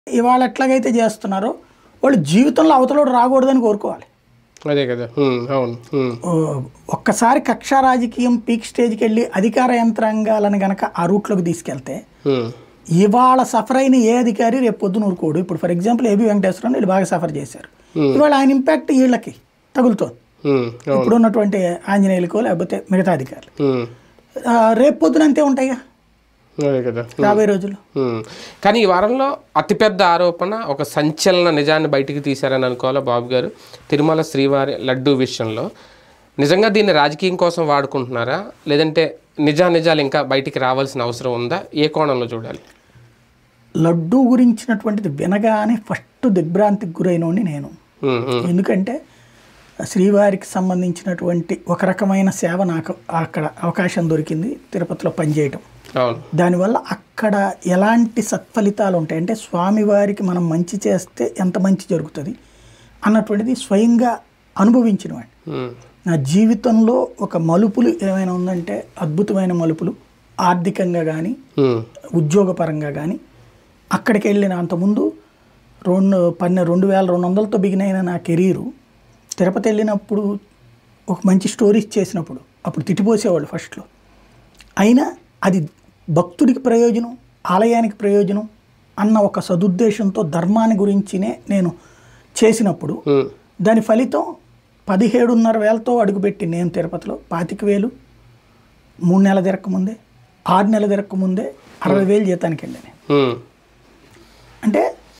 ఇవాళ ఎట్లాగైతే చేస్తున్నారో వాళ్ళు జీవితంలో అవతలోడు రాకూడదని కోరుకోవాలి. అదే కదా. అవును. ఒక్కసారి కక్షా రాజకీయం పీక్ స్టేజ్కి వెళ్ళి అధికార యంత్రాంగాలను గనక ఆ రూట్లోకి తీసుకెళ్తే ఇవాళ సఫర్ అయిన ఏ అధికారి రేపు పొద్దున ఊరుకోడు. ఇప్పుడు ఫర్ ఎగ్జాంపుల్ ఏబి వెంకటేశ్వరరావు వీళ్ళు బాగా సఫర్ చేశారు. ఇవాళ ఆయన ఇంపాక్ట్ వీళ్ళకి తగులుతోంది, ఇప్పుడు ఉన్నటువంటి ఆంజనేయులకో లేకపోతే మిగతా అధికారులు. రేపు పొద్దున అంతే ఉంటాయిగా రాబోయే రోజుల్లో. కానీ ఈ వారంలో అతిపెద్ద ఆరోపణ, ఒక సంచలన నిజాన్ని బయటికి తీశారని అనుకోవాలా బాబు గారు. తిరుమల శ్రీవారి లడ్డూ విషయంలో నిజంగా దీన్ని రాజకీయం కోసం వాడుకుంటున్నారా, లేదంటే నిజాలు ఇంకా బయటికి రావాల్సిన అవసరం ఉందా? ఏ కోణంలో చూడాలి? లడ్డూ గురించినటువంటిది వినగానే ఫస్ట్ దిగ్భ్రాంతికి గురైనోడిని నేను. ఎందుకంటే శ్రీవారికి సంబంధించినటువంటి ఒక రకమైన సేవ నాకు అక్కడ అవకాశం దొరికింది, తిరుపతిలో పనిచేయటం. దానివల్ల అక్కడ ఎలాంటి సత్ఫలితాలు ఉంటాయి అంటే స్వామివారికి మనం మంచి చేస్తే ఎంత మంచి జరుగుతుంది అన్నటువంటిది స్వయంగా అనుభవించిన వాడిని. నా జీవితంలో ఒక మలుపులు ఏమైనా ఉందంటే అద్భుతమైన మలుపులు, ఆర్థికంగా కానీ ఉద్యోగపరంగా కానీ. అక్కడికి వెళ్ళిన అంతకుముందు 2200తో బిగిన్ అయిన నా కెరీరు తిరుపతి వెళ్ళినప్పుడు ఒక మంచి స్టోరీస్ చేసినప్పుడు అప్పుడు తిట్టిపోసేవాళ్ళు ఫస్ట్లో. అయినా అది భక్తుడికి ప్రయోజనం, ఆలయానికి ప్రయోజనం అన్న ఒక సదుద్దేశంతో ధర్మాన్ని గురించినే నేను చేసినప్పుడు దాని ఫలితం 17,500 అడుగుపెట్టి నేను తిరుపతిలో 25,000 3 నెలల తిరక్కముందే 6 నెలల తిరక్కముందే 60,000 జీతానికి వెళ్ళాను. అంటే